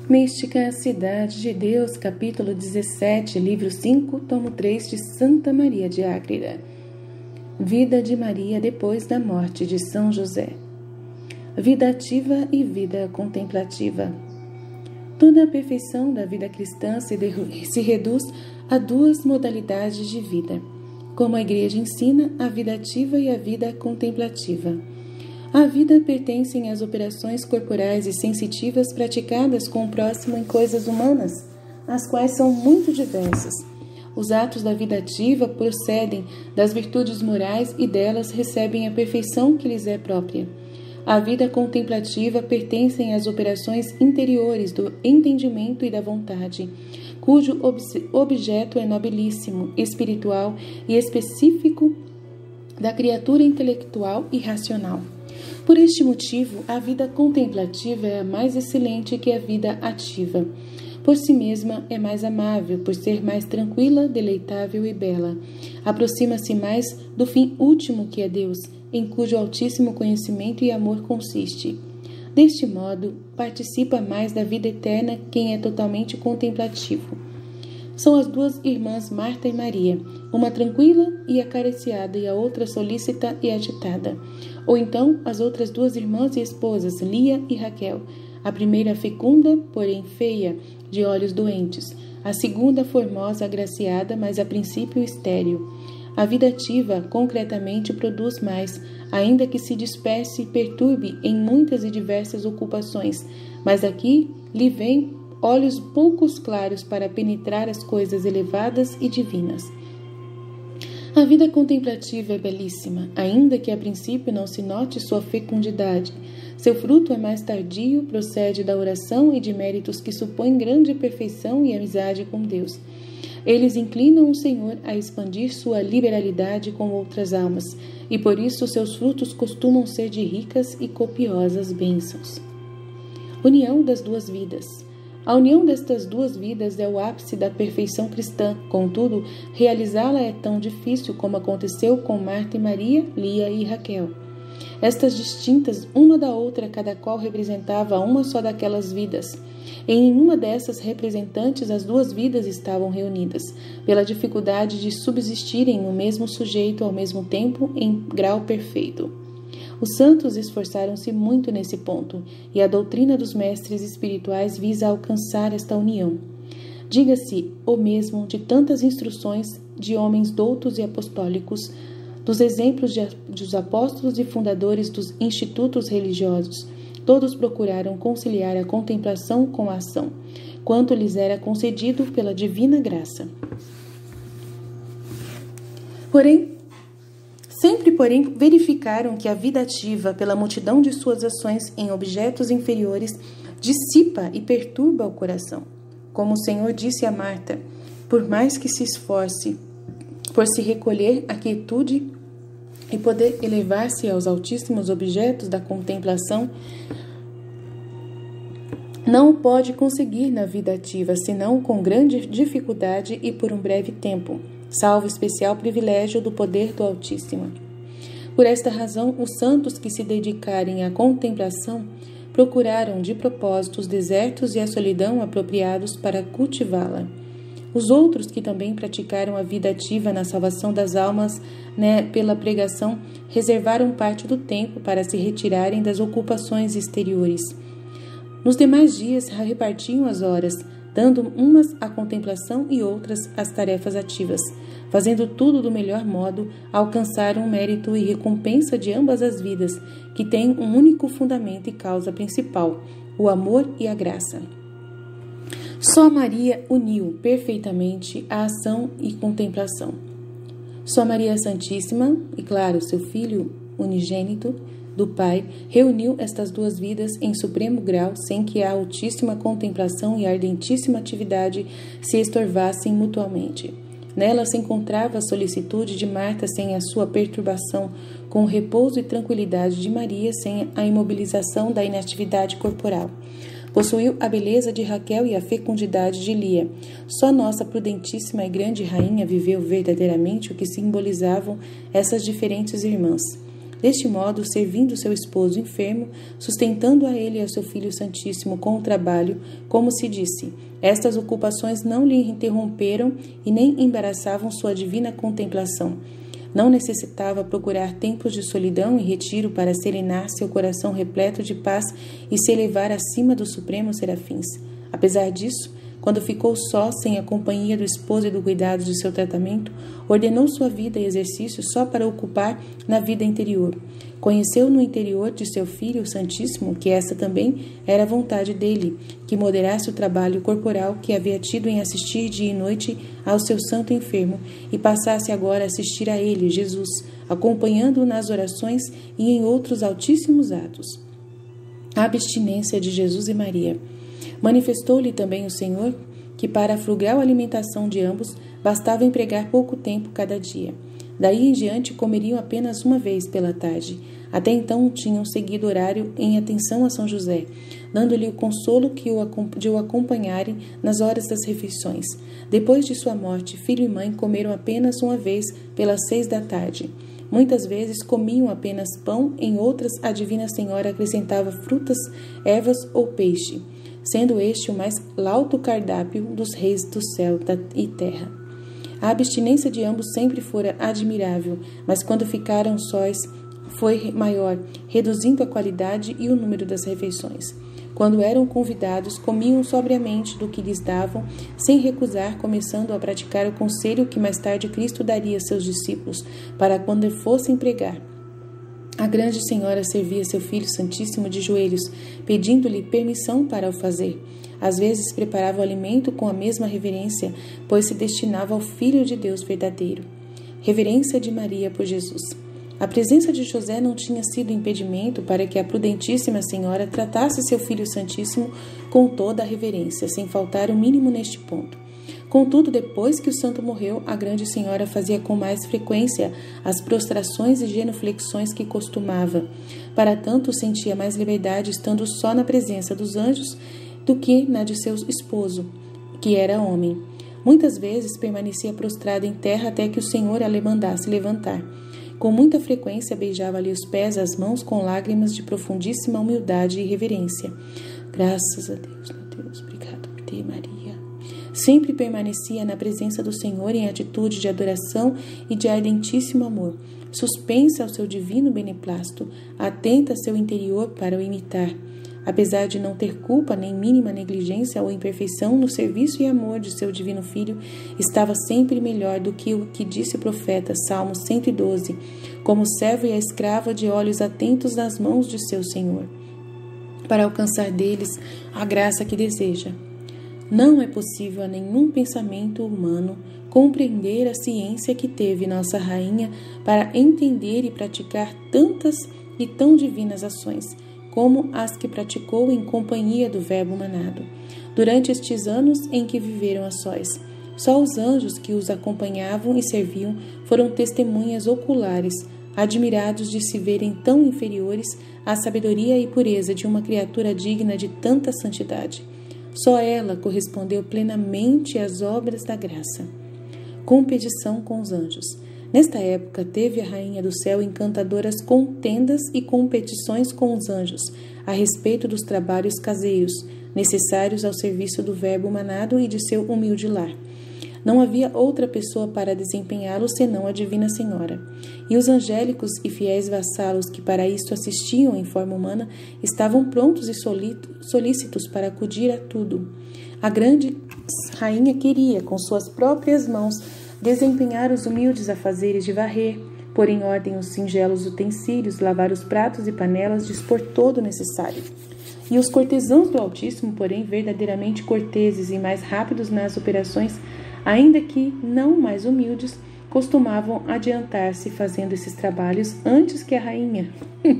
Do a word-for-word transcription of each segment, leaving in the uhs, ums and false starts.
Mística Cidade de Deus, capítulo dezessete, livro cinco, tomo três de Santa Maria de Ágreda. Vida de Maria depois da morte de São José. Vida ativa e vida contemplativa. Toda a perfeição da vida cristã se, se reduz a duas modalidades de vida, como a Igreja ensina, a vida ativa e a vida contemplativa. A vida pertencem às operações corporais e sensitivas praticadas com o próximo em coisas humanas, as quais são muito diversas. Os atos da vida ativa procedem das virtudes morais e delas recebem a perfeição que lhes é própria. A vida contemplativa pertencem às operações interiores do entendimento e da vontade, cujo ob- objeto é nobilíssimo, espiritual e específico da criatura intelectual e racional. Por este motivo, a vida contemplativa é a mais excelente que a vida ativa. Por si mesma é mais amável, por ser mais tranquila, deleitável e bela. Aproxima-se mais do fim último que é Deus, em cujo altíssimo conhecimento e amor consiste. Deste modo, participa mais da vida eterna quem é totalmente contemplativo. São as duas irmãs Marta e Maria, uma tranquila e acariciada e a outra solícita e agitada. Ou então as outras duas irmãs e esposas, Lia e Raquel, a primeira fecunda, porém feia, de olhos doentes, a segunda formosa, agraciada, mas a princípio estéril. A vida ativa, concretamente, produz mais, ainda que se disperse e perturbe em muitas e diversas ocupações, mas aqui lhe vem olhos poucos claros para penetrar as coisas elevadas e divinas. A vida contemplativa é belíssima, ainda que a princípio não se note sua fecundidade. Seu fruto é mais tardio, procede da oração e de méritos que supõem grande perfeição e amizade com Deus. Eles inclinam o Senhor a expandir sua liberalidade com outras almas, e por isso seus frutos costumam ser de ricas e copiosas bênçãos. União das duas vidas. A união destas duas vidas é o ápice da perfeição cristã, contudo, realizá-la é tão difícil como aconteceu com Marta e Maria, Lia e Raquel. Estas distintas uma da outra, cada qual representava uma só daquelas vidas. Em uma dessas representantes, as duas vidas estavam reunidas, pela dificuldade de subsistirem no mesmo sujeito ao mesmo tempo em grau perfeito. Os santos esforçaram-se muito nesse ponto, e a doutrina dos mestres espirituais visa alcançar esta união. Diga-se o mesmo de tantas instruções de homens doutos e apostólicos, dos exemplos de, dos apóstolos e fundadores dos institutos religiosos. Todos procuraram conciliar a contemplação com a ação, quanto lhes era concedido pela divina graça. Porém, Sempre, porém, verificaram que a vida ativa, pela multidão de suas ações em objetos inferiores, dissipa e perturba o coração. Como o Senhor disse a Marta, por mais que se esforce por se recolher à quietude e poder elevar-se aos altíssimos objetos da contemplação, não o pode conseguir na vida ativa, senão com grande dificuldade e por um breve tempo, salvo especial privilégio do poder do Altíssimo. Por esta razão, os santos que se dedicarem à contemplação procuraram de propósito os desertos e a solidão apropriados para cultivá-la. Os outros que também praticaram a vida ativa na salvação das almas, né, pela pregação, reservaram parte do tempo para se retirarem das ocupações exteriores. Nos demais dias repartiam as horas, dando umas à contemplação e outras às tarefas ativas. Fazendo tudo do melhor modo, alcançaram o mérito e recompensa de ambas as vidas, que têm um único fundamento e causa principal, o amor e a graça. Só Maria uniu perfeitamente a ação e contemplação. Só Maria Santíssima, e claro, seu Filho unigênito do Pai, reuniu estas duas vidas em supremo grau, sem que a altíssima contemplação e a ardentíssima atividade se estorvassem mutuamente. Nela se encontrava a solicitude de Marta sem a sua perturbação, com o repouso e tranquilidade de Maria sem a imobilização da inatividade corporal. Possuiu a beleza de Raquel e a fecundidade de Lia. Só nossa prudentíssima e grande rainha viveu verdadeiramente o que simbolizavam essas diferentes irmãs. Deste modo, servindo seu esposo enfermo, sustentando a ele e ao seu Filho Santíssimo com o trabalho, como se disse, estas ocupações não lhe interromperam e nem embaraçavam sua divina contemplação. Não necessitava procurar tempos de solidão e retiro para serenar seu coração repleto de paz e se elevar acima dos supremos serafins. Apesar disso, quando ficou só, sem a companhia do esposo e do cuidado de seu tratamento, ordenou sua vida e exercício só para ocupar na vida interior. Conheceu no interior de seu Filho Santíssimo que essa também era a vontade dele, que moderasse o trabalho corporal que havia tido em assistir dia e noite ao seu santo enfermo e passasse agora a assistir a ele, Jesus, acompanhando-o nas orações e em outros altíssimos atos. A abstinência de Jesus e Maria. Manifestou-lhe também o Senhor que para a frugal alimentação de ambos bastava empregar pouco tempo cada dia. Daí em diante comeriam apenas uma vez pela tarde. Até então tinham seguido horário em atenção a São José, dando-lhe o consolo que o, de o acompanharem nas horas das refeições. Depois de sua morte, filho e mãe comeram apenas uma vez pelas seis da tarde. Muitas vezes comiam apenas pão, em outras a Divina Senhora acrescentava frutas, ervas ou peixe, sendo este o mais lauto cardápio dos reis do céu e terra. A abstinência de ambos sempre fora admirável, mas quando ficaram sós foi maior, reduzindo a qualidade e o número das refeições. Quando eram convidados, comiam sobriamente do que lhes davam, sem recusar, começando a praticar o conselho que mais tarde Cristo daria a seus discípulos, para quando fossem pregar. A grande senhora servia seu Filho Santíssimo de joelhos, pedindo-lhe permissão para o fazer. Às vezes preparava o alimento com a mesma reverência, pois se destinava ao Filho de Deus verdadeiro. Reverência de Maria por Jesus. A presença de José não tinha sido impedimento para que a prudentíssima senhora tratasse seu Filho Santíssimo com toda a reverência, sem faltar o mínimo neste ponto. Contudo, depois que o santo morreu, a grande senhora fazia com mais frequência as prostrações e genuflexões que costumava. Para tanto, sentia mais liberdade estando só na presença dos anjos do que na de seu esposo, que era homem. Muitas vezes permanecia prostrada em terra até que o Senhor a lhe mandasse levantar. Com muita frequência beijava-lhe os pés, as mãos, com lágrimas de profundíssima humildade e reverência. Graças a Deus, meu Deus, obrigado por ter, Maria. Sempre permanecia na presença do Senhor em atitude de adoração e de ardentíssimo amor, suspensa ao seu divino beneplácito, atenta a seu interior para o imitar. Apesar de não ter culpa nem mínima negligência ou imperfeição no serviço e amor de seu divino Filho, estava sempre melhor do que o que disse o profeta, Salmo cento e doze, como servo e a escrava de olhos atentos nas mãos de seu Senhor, para alcançar deles a graça que deseja. Não é possível a nenhum pensamento humano compreender a ciência que teve nossa rainha para entender e praticar tantas e tão divinas ações, como as que praticou em companhia do Verbo manado, durante estes anos em que viveram a sós. Só os anjos que os acompanhavam e serviam foram testemunhas oculares, admirados de se verem tão inferiores à sabedoria e pureza de uma criatura digna de tanta santidade. Só ela correspondeu plenamente às obras da graça. Competição com os anjos. Nesta época, teve a Rainha do Céu encantadoras contendas e competições com os anjos, a respeito dos trabalhos caseiros, necessários ao serviço do Verbo manado e de seu humilde lar. Não havia outra pessoa para desempenhá-lo senão a Divina Senhora. E os angélicos e fiéis vassalos que para isto assistiam em forma humana estavam prontos e solícitos para acudir a tudo. A grande rainha queria, com suas próprias mãos, desempenhar os humildes afazeres de varrer, pôr em ordem os singelos utensílios, lavar os pratos e panelas, dispor todo o necessário. E os cortesãos do Altíssimo, porém, verdadeiramente corteses e mais rápidos nas operações, ainda que não mais humildes, costumavam adiantar-se fazendo esses trabalhos antes que a rainha.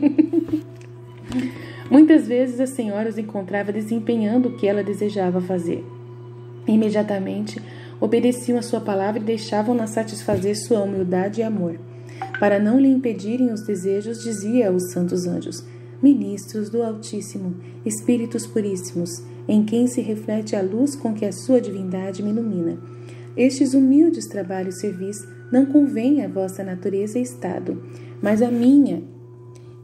Muitas vezes a senhora os encontrava desempenhando o que ela desejava fazer. Imediatamente obedeciam a sua palavra e deixavam-na satisfazer sua humildade e amor. Para não lhe impedirem os desejos, dizia aos santos anjos: ministros do Altíssimo, espíritos puríssimos, em quem se reflete a luz com que a sua divindade me ilumina. Estes humildes trabalhos servis não convêm à vossa natureza e estado, mas à minha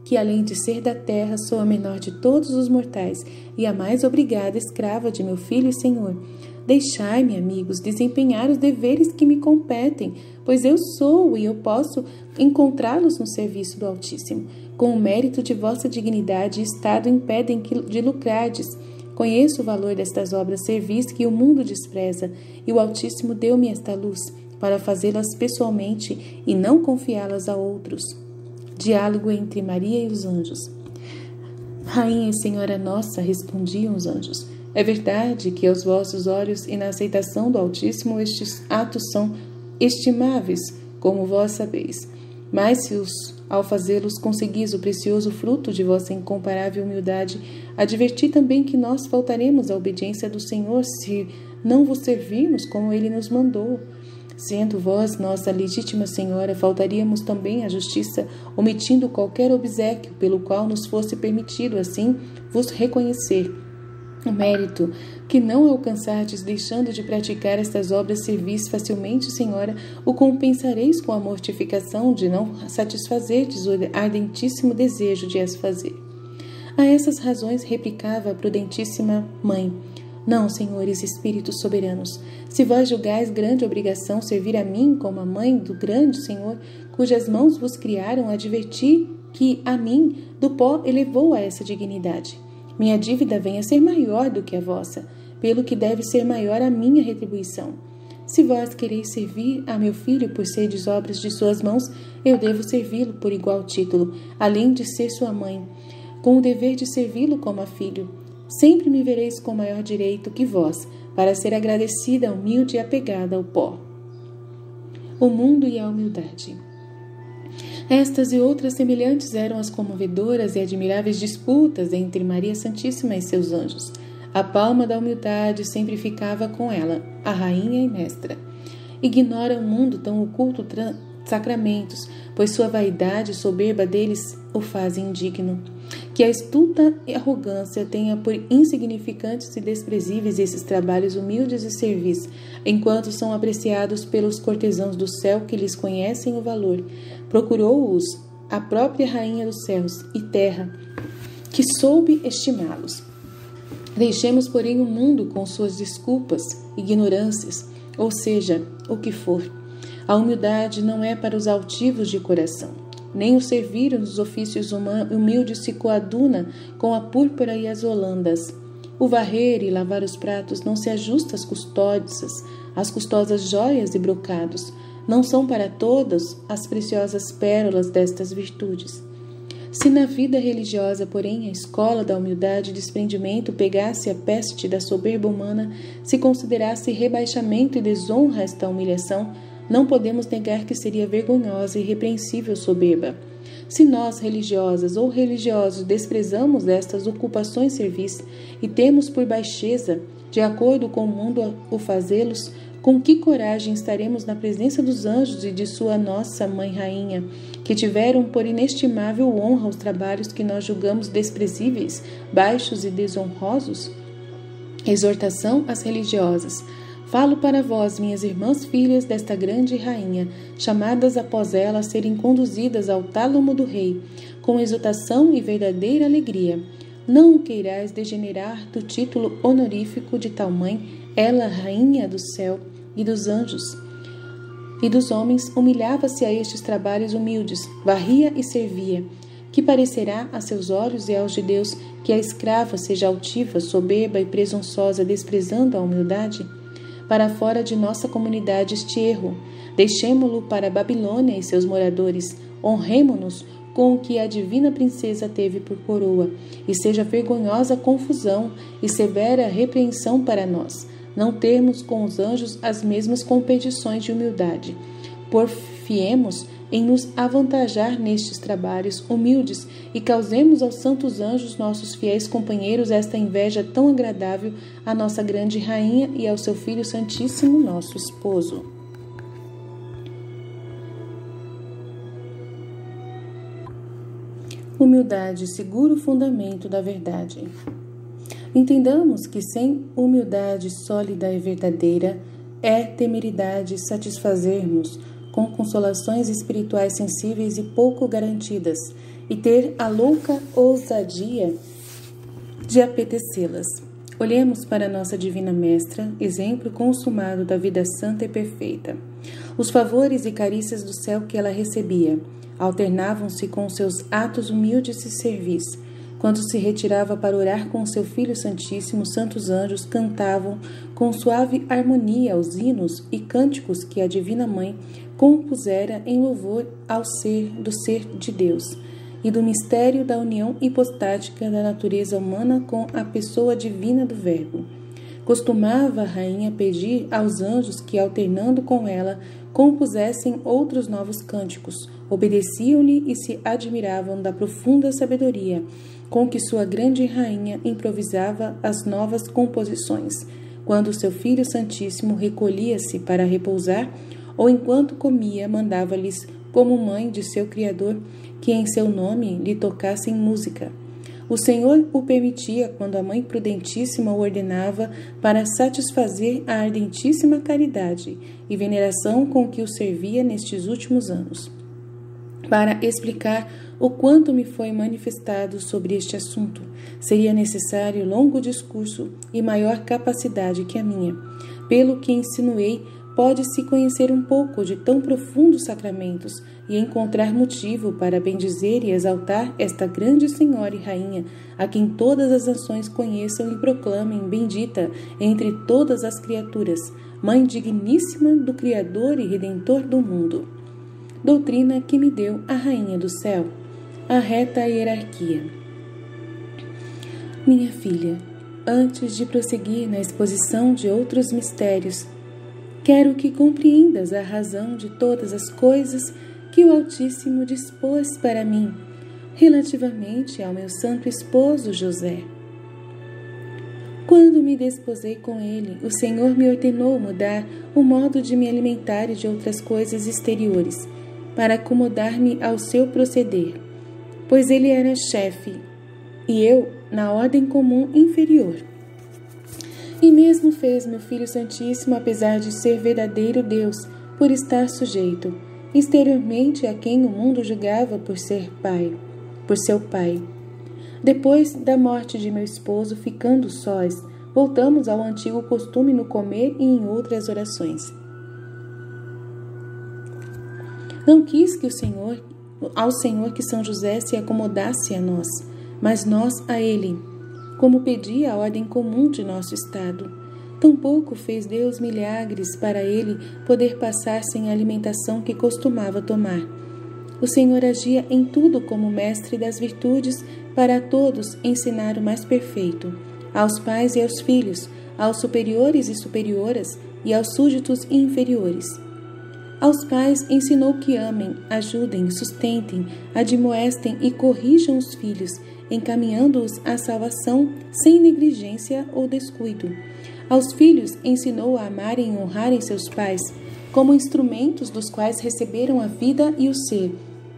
que além de ser da terra, sou a menor de todos os mortais e a mais obrigada escrava de meu filho e Senhor. Deixai-me, amigos, desempenhar os deveres que me competem, pois eu sou e eu posso encontrá-los no serviço do Altíssimo. Com o mérito de vossa dignidade e estado impedem de lucrardes. Conheço o valor destas obras servis que o mundo despreza, e o Altíssimo deu-me esta luz, para fazê-las pessoalmente e não confiá-las a outros. Diálogo entre Maria e os anjos. Rainha e Senhora nossa, respondiam os anjos, é verdade que aos vossos olhos e na aceitação do Altíssimo estes atos são estimáveis, como vós sabeis. Mas se os, ao fazê-los conseguis o precioso fruto de vossa incomparável humildade, adverti também que nós faltaremos à obediência do Senhor se não vos servirmos como Ele nos mandou. Sendo vós nossa legítima Senhora, faltaríamos também à justiça, omitindo qualquer obséquio pelo qual nos fosse permitido, assim, vos reconhecer o mérito que não alcançardes deixando de praticar estas obras servis facilmente, Senhora, o compensareis com a mortificação de não satisfazerdes o ardentíssimo desejo de as fazer. A essas razões replicava a prudentíssima Mãe, não, senhores espíritos soberanos, se vós julgais grande obrigação servir a mim como a mãe do grande Senhor, cujas mãos vos criaram, adverti que a mim do pó elevou a essa dignidade. Minha dívida vem a ser maior do que a vossa, pelo que deve ser maior a minha retribuição. Se vós quereis servir a meu filho por serdes obras de suas mãos, eu devo servi-lo por igual título, além de ser sua mãe, com o dever de servi-lo como a filho. Sempre me vereis com maior direito que vós, para ser agradecida, humilde e apegada ao pó. O mundo e a humildade. Estas e outras semelhantes eram as comovedoras e admiráveis disputas entre Maria Santíssima e seus anjos. A palma da humildade sempre ficava com ela, a rainha e mestra. Ignora o mundo tão oculto sacramentos, pois sua vaidade e soberba deles o fazem indigno. Que a estulta arrogância tenha por insignificantes e desprezíveis esses trabalhos humildes e servis, enquanto são apreciados pelos cortesãos do céu que lhes conhecem o valor. Procurou-os a própria Rainha dos céus e terra, que soube estimá-los. Deixemos, porém, o mundo com suas desculpas, ignorâncias, ou seja, o que for. A humildade não é para os altivos de coração. Nem o servir nos ofícios humildes se coaduna com a púrpura e as holandas. O varrer e lavar os pratos não se ajusta às custódias, às custosas joias e brocados. Não são para todos as preciosas pérolas destas virtudes. Se na vida religiosa, porém, a escola da humildade e desprendimento pegasse a peste da soberba humana, se considerasse rebaixamento e desonra esta humilhação, não podemos negar que seria vergonhosa e irrepreensível soberba. Se nós, religiosas ou religiosos, desprezamos estas ocupações servis e temos por baixeza, de acordo com o mundo, o fazê-los, com que coragem estaremos na presença dos anjos e de sua nossa Mãe Rainha, que tiveram por inestimável honra os trabalhos que nós julgamos desprezíveis, baixos e desonrosos? Exortação às religiosas. Falo para vós, minhas irmãs filhas desta grande rainha, chamadas após ela a serem conduzidas ao tálamo do rei, com exultação e verdadeira alegria. Não o queirais degenerar do título honorífico de tal mãe, ela, rainha do céu e dos anjos e dos homens, humilhava-se a estes trabalhos humildes, varria e servia. Que parecerá a seus olhos e aos de Deus que a escrava seja altiva, soberba e presunçosa, desprezando a humildade? Para fora de nossa comunidade este erro. Deixemo-lo para a Babilônia e seus moradores. Honremo-nos com o que a divina princesa teve por coroa, e seja vergonhosa confusão e severa repreensão para nós, não termos com os anjos as mesmas competições de humildade. Porfiemos em nos avantajar nestes trabalhos humildes e causemos aos santos anjos, nossos fiéis companheiros, esta inveja tão agradável à nossa grande rainha e ao seu Filho Santíssimo, nosso esposo. Humildade, seguro fundamento da verdade. Entendamos que sem humildade sólida e verdadeira é temeridade satisfazermos com consolações espirituais sensíveis e pouco garantidas, e ter a louca ousadia de apetecê-las. Olhemos para nossa Divina Mestra, exemplo consumado da vida santa e perfeita. Os favores e carícias do céu que ela recebia alternavam-se com seus atos humildes de serviço. Quando se retirava para orar com seu Filho Santíssimo, santos anjos cantavam com suave harmonia os hinos e cânticos que a Divina Mãe compusera em louvor ao ser do ser de Deus e do mistério da união hipostática da natureza humana com a pessoa divina do Verbo. Costumava a rainha pedir aos anjos que, alternando com ela, compusessem outros novos cânticos. Obedeciam-lhe e se admiravam da profunda sabedoria com que sua grande rainha improvisava as novas composições, quando seu Filho Santíssimo recolhia-se para repousar, ou enquanto comia, mandava-lhes, como mãe de seu Criador, que em seu nome lhe tocassem música. O Senhor o permitia quando a Mãe Prudentíssima o ordenava para satisfazer a ardentíssima caridade e veneração com que o servia nestes últimos anos. Para explicar o quanto me foi manifestado sobre este assunto, seria necessário longo discurso e maior capacidade que a minha. Pelo que insinuei, pode-se conhecer um pouco de tão profundos sacramentos e encontrar motivo para bendizer e exaltar esta grande Senhora e Rainha, a quem todas as nações conheçam e proclamem bendita entre todas as criaturas, Mãe digníssima do Criador e Redentor do mundo. Doutrina que me deu a Rainha do Céu, a reta hierarquia. Minha filha, antes de prosseguir na exposição de outros mistérios, quero que compreendas a razão de todas as coisas que o Altíssimo dispôs para mim, relativamente ao meu santo esposo José. Quando me desposei com ele, o Senhor me ordenou mudar o modo de me alimentar e de outras coisas exteriores, para acomodar-me ao seu proceder, pois ele era chefe, e eu na ordem comum inferior. E mesmo fez meu Filho Santíssimo, apesar de ser verdadeiro Deus, por estar sujeito, exteriormente a quem o mundo julgava por ser pai, por seu pai. Depois da morte de meu esposo, ficando sós, voltamos ao antigo costume no comer e em outras orações. Não quis que o Senhor, ao Senhor que São José se acomodasse a nós, mas nós a ele, como pedia a ordem comum de nosso estado. Tampouco fez Deus milagres para ele poder passar sem a alimentação que costumava tomar. O Senhor agia em tudo como mestre das virtudes para a todos ensinar o mais perfeito, aos pais e aos filhos, aos superiores e superioras e aos súditos e inferiores. Aos pais ensinou que amem, ajudem, sustentem, admoestem e corrijam os filhos, encaminhando-os à salvação sem negligência ou descuido. Aos filhos ensinou a amarem e honrarem seus pais, como instrumentos dos quais receberam a vida e o ser,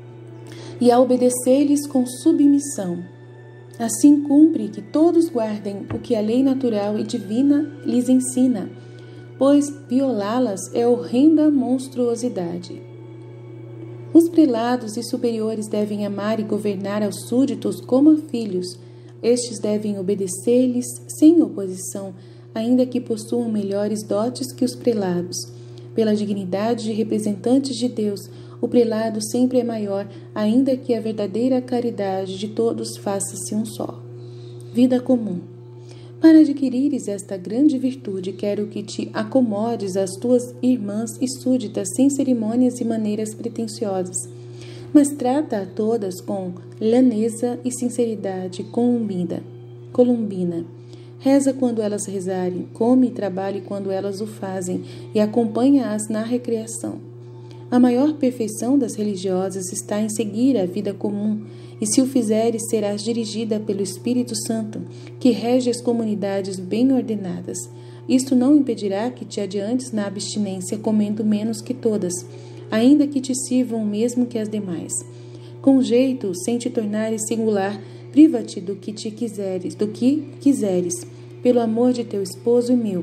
e a obedecer-lhes com submissão. Assim cumpre que todos guardem o que a lei natural e divina lhes ensina, pois violá-las é horrenda monstruosidade. Os prelados e superiores devem amar e governar aos súditos como a filhos. Estes devem obedecer-lhes sem oposição, ainda que possuam melhores dotes que os prelados. Pela dignidade de representantes de Deus, o prelado sempre é maior, ainda que a verdadeira caridade de todos faça-se um só. Vida comum. Para adquirires esta grande virtude, quero que te acomodes às tuas irmãs e súditas sem cerimônias e maneiras pretensiosas, mas trata a todas com lhaneza e sinceridade columbina. columbina. Reza quando elas rezarem, come e trabalhe quando elas o fazem e acompanha-as na recreação. A maior perfeição das religiosas está em seguir a vida comum, e se o fizeres, serás dirigida pelo Espírito Santo, que rege as comunidades bem ordenadas. Isto não impedirá que te adiantes na abstinência, comendo menos que todas, ainda que te sirvam o mesmo que as demais. Com jeito, sem te tornares singular, priva-te do que te quiseres, do que quiseres, pelo amor de teu esposo e meu.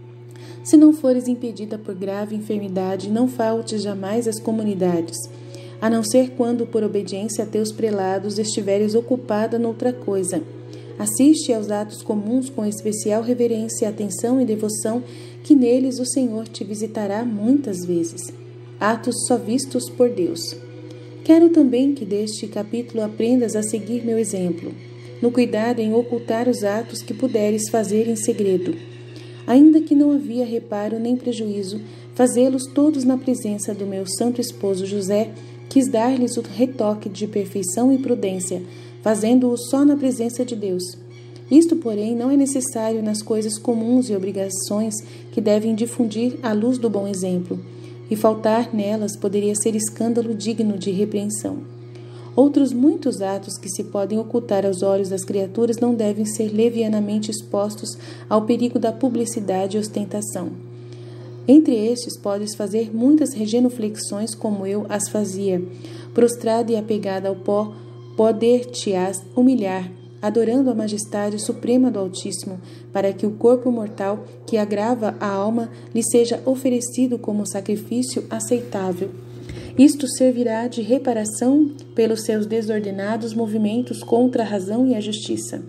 Se não fores impedida por grave enfermidade, não faltes jamais às comunidades. a não ser quando, por obediência a teus prelados, estiveres ocupada noutra coisa. Assiste aos atos comuns com especial reverência, atenção e devoção, que neles o Senhor te visitará muitas vezes. Atos só vistos por Deus. Quero também que deste capítulo aprendas a seguir meu exemplo, no cuidado em ocultar os atos que puderes fazer em segredo. Ainda que não havia reparo nem prejuízo, fazê-los todos na presença do meu santo esposo José, quis dar-lhes o retoque de perfeição e prudência, fazendo-o só na presença de Deus. Isto, porém, não é necessário nas coisas comuns e obrigações que devem difundir a luz do bom exemplo, e faltar nelas poderia ser escândalo digno de repreensão. Outros muitos atos que se podem ocultar aos olhos das criaturas não devem ser levianamente expostos ao perigo da publicidade e ostentação. Entre estes podes fazer muitas genuflexões como eu as fazia. Prostrada e apegada ao pó, poder-te-ás humilhar, adorando a majestade suprema do Altíssimo, para que o corpo mortal que agrava a alma lhe seja oferecido como sacrifício aceitável. Isto servirá de reparação pelos seus desordenados movimentos contra a razão e a justiça,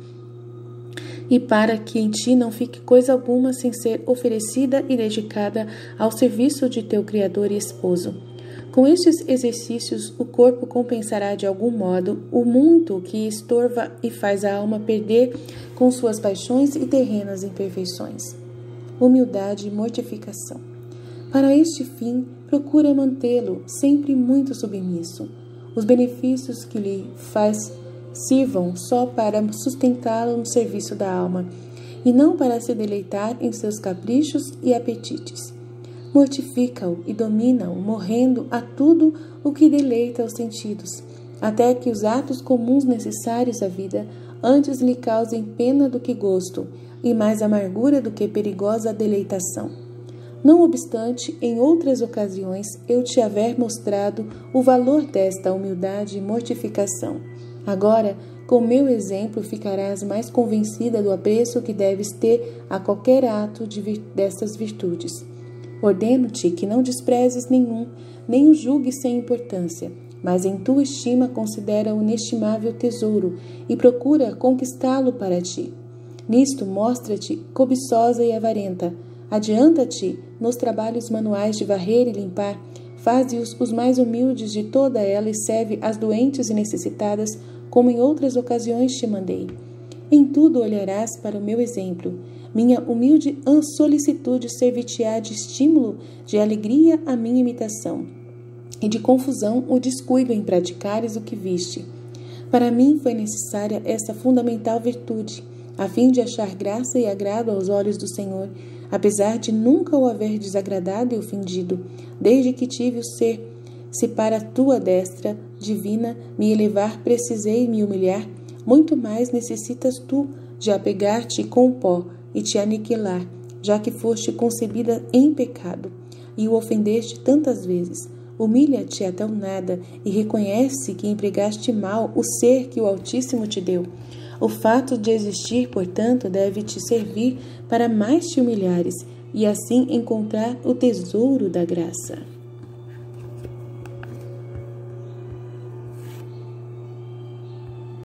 e para que em ti não fique coisa alguma sem ser oferecida e dedicada ao serviço de teu Criador e Esposo. Com estes exercícios, o corpo compensará de algum modo o muito que estorva e faz a alma perder com suas paixões e terrenas imperfeições. Humildade e mortificação. Para este fim, procura mantê-lo sempre muito submisso. Os benefícios que lhe faz sirvam só para sustentá-lo no serviço da alma, e não para se deleitar em seus caprichos e apetites. Mortifica-o e domina-o, morrendo a tudo o que deleita os sentidos, até que os atos comuns necessários à vida antes lhe causem pena do que gosto, e mais amargura do que perigosa deleitação. Não obstante, em outras ocasiões eu te haver mostrado o valor desta humildade e mortificação. Agora, com meu exemplo, ficarás mais convencida do apreço que deves ter a qualquer ato de vir- destas virtudes. Ordeno-te que não desprezes nenhum, nem o julgues sem importância, mas em tua estima considera o inestimável tesouro e procura conquistá-lo para ti. Nisto mostra-te cobiçosa e avarenta. Adianta-te nos trabalhos manuais de varrer e limpar, faze-os os mais humildes de toda ela e serve às doentes e necessitadas, como em outras ocasiões te mandei. Em tudo olharás para o meu exemplo. Minha humilde solicitude servir-te-á de estímulo, de alegria a minha imitação, e de confusão o descuido em praticares o que viste. Para mim foi necessária essa fundamental virtude, a fim de achar graça e agrado aos olhos do Senhor, apesar de nunca o haver desagradado e ofendido, desde que tive o ser. Se para a tua destra divina me elevar precisei me humilhar, muito mais necessitas tu de apegar-te com o pó e te aniquilar, já que foste concebida em pecado, e o ofendeste tantas vezes. Humilha-te até o nada e reconhece que empregaste mal o ser que o Altíssimo te deu. O fato de existir, portanto, deve te servir para mais te humilhares e assim encontrar o tesouro da graça.